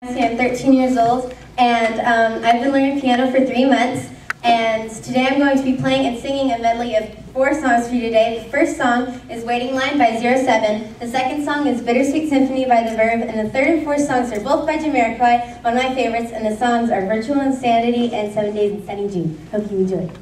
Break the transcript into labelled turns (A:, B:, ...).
A: I'm 13 years old, and I've been learning piano for 3 months, and today I'm going to be playing and singing a medley of 4 songs for you today. The first song is Waiting Line by 07, the second song is Bittersweet Symphony by the Verve, and the third and fourth songs are both by Jamiroquai, one of my favorites, and the songs are Virtual Insanity and 7 Days in Sunny June. Hope you enjoy.